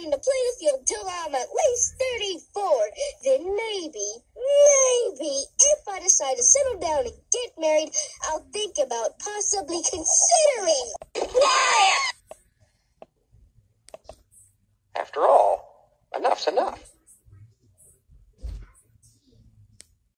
deciding to play the field till I'm at least 34. Then maybe, if I decide to settle down and get married, I'll think about possibly considering. After all, enough's enough.